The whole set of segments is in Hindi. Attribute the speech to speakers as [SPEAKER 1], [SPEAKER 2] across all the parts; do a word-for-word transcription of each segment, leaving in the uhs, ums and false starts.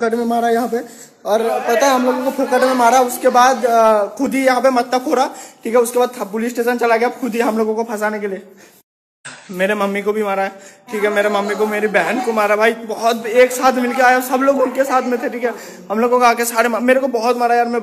[SPEAKER 1] फोकट में मारा यहाँ पे। और पता है हम लोगों को फोकट में मारा, उसके बाद खुद ही यहाँ पे मत्ता फोड़ा, ठीक है। उसके बाद पुलिस स्टेशन चला गया खुद ही हम लोगों को फंसाने के लिए। मेरे मम्मी को भी मारा है, ठीक है। मेरे मम्मी को, मेरी बहन को मारा भाई, बहुत एक साथ मिलके आया, सब लोग उनके साथ में थे, ठीक है। हम लोगों को आके सारे, मेरे को बहुत मारा यार। मैं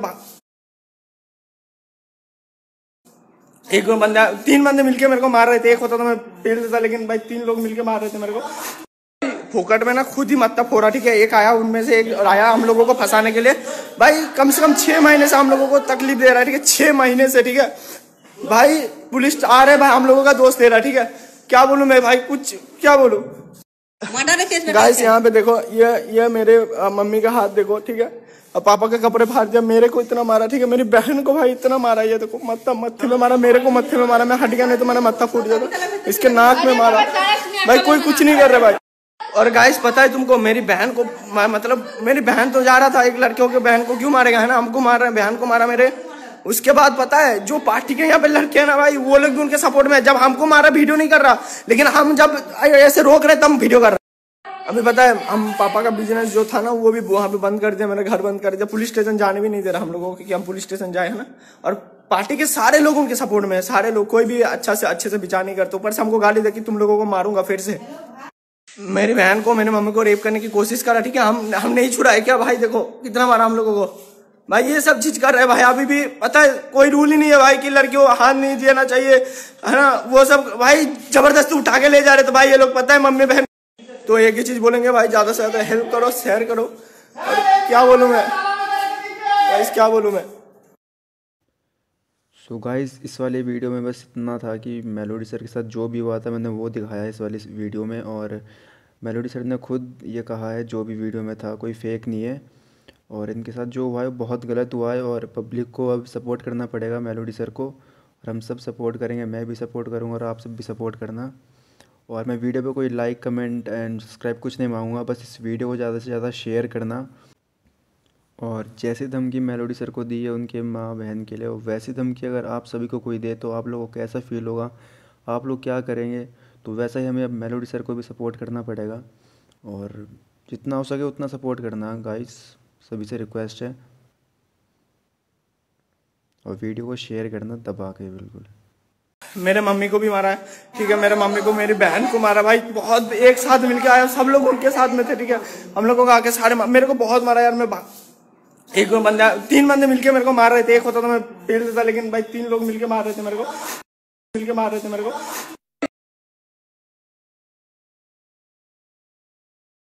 [SPEAKER 1] एक बंदा, तीन बंदे मिलके मेरे को मार रहे थे। एक होता तो मैं पेल देता, लेकिन भाई तीन लोग मिलके मार रहे थे मेरे को। फोकट में ना खुद ही मत्ता फोड़ा, ठीक है। एक आया, उनमें से एक आया हम लोगों को फंसाने के लिए। भाई कम से कम छह महीने से हम लोगों को तकलीफ दे रहा है, ठीक है। छह महीने से, ठीक है भाई। पुलिस आ रहे भाई, हम लोगों का दोस्त दे रहा है, ठीक है। क्या बोलूं मैं भाई, कुछ क्या बोलूं। गाइस यहाँ पे देखो, ये ये मेरे मम्मी का हाथ देखो, ठीक है। और पापा के कपड़े फाड़ दिया, मेरे को इतना मारा, ठीक है। मेरी बहन को भाई इतना मारा, ये देखो मत्था मत्थे में मारा, मेरे को मत्थे में मारा। मैं हट गया नहीं तो मैंने मत्था फूट गया था। इसके नाक में मारा भाई, कोई कुछ नहीं कर रहा भाई। और गाइस पता है तुमको, मेरी बहन को मतलब मेरी बहन तो जा रहा था, एक लड़कियों के बहन को क्यों मारेगा, है ना। हमको मार रहे हैं, बहन को मारा मेरे। उसके बाद पता है जो पार्टी के यहाँ पे लड़के हैं ना भाई, वो लोग भी उनके सपोर्ट में। जब हमको मारा वीडियो नहीं कर रहा, लेकिन हम जब ऐसे रोक रहे तब वीडियो कर रहे। अभी पता है हम पापा का बिजनेस जो था ना, वो भी वहां पे बंद कर दिया, मेरा घर बंद कर दिया। पुलिस स्टेशन जाने भी नहीं दे रहा हम लोगों को कि हम पुलिस स्टेशन जाए, है ना। और पार्टी के सारे लोग उनके सपोर्ट में है, सारे लोग, कोई भी अच्छा से अच्छे से विचार नहीं करते। ऊपर से हमको गाली दे कि तुम लोगों को मारूंगा फिर से। मेरी बहन को, मेरी मम्मी को रेप करने की कोशिश करा, ठीक है। हम हम नहीं छुड़ाए क्या भाई, देखो कितना मारा हम लोगों को भाई। ये सब चीज कर रहे हैं भाई। अभी भी पता है कोई रूल ही नहीं है भाई कि लड़कियों को हाथ नहीं देना चाहिए, है ना। वो सब भाई जबरदस्ती उठा के ले जा रहे थे भाई ये लोग, पता है मम्मी बहन। तो एक ही चीज बोलेंगे भाई, ज्यादा से ज्यादा हेल्प करो, शेयर करो। और क्या बोलूं मैं गाइस, क्या बोलूं मैं।
[SPEAKER 2] सो गाइस इस वाले वीडियो में बस इतना था कि मेलोडी सर के साथ जो भी हुआ था मैंने वो दिखाया इस वाली वीडियो में। और मेलोडी सर ने खुद ये कहा है जो भी वीडियो में था कोई फेक नहीं है। और इनके साथ जो हुआ है बहुत गलत हुआ है। और पब्लिक को अब सपोर्ट करना पड़ेगा मेलोडी सर को, और हम सब सपोर्ट करेंगे। मैं भी सपोर्ट करूँगा और आप सब भी सपोर्ट करना। और मैं वीडियो पे कोई लाइक कमेंट एंड सब्सक्राइब कुछ नहीं मांगूंगा, बस इस वीडियो को ज़्यादा से ज़्यादा शेयर करना। और जैसी धमकी मेलोडी सर को दी है उनके माँ बहन के लिए, वैसी धमकी अगर आप सभी को कोई दे तो आप लोगों को कैसा फील होगा, आप लोग क्या करेंगे। तो वैसा ही हमें अब मेलोडी सर को भी सपोर्ट करना पड़ेगा। और जितना हो सके उतना सपोर्ट करना गाइस, सभी से रिक्वेस्ट है। और वीडियो को शेयर करना दबा के बिल्कुल।
[SPEAKER 1] मेरे मम्मी को भी मारा है, ठीक है। मेरे मम्मी को, मेरी बहन को मारा भाई, बहुत एक साथ मिलके आया, सब लोग उनके साथ में थे, ठीक है। हम लोगों को आके सारे, मेरे को बहुत मारा यार। मैं एक बंदा, तीन बंदे मिलके मेरे को मार रहे थे। एक होता तो मैं पेल देता, लेकिन भाई तीन लोग मिलके मार रहे थे मेरे को, मिलके मार रहे थे मेरे को।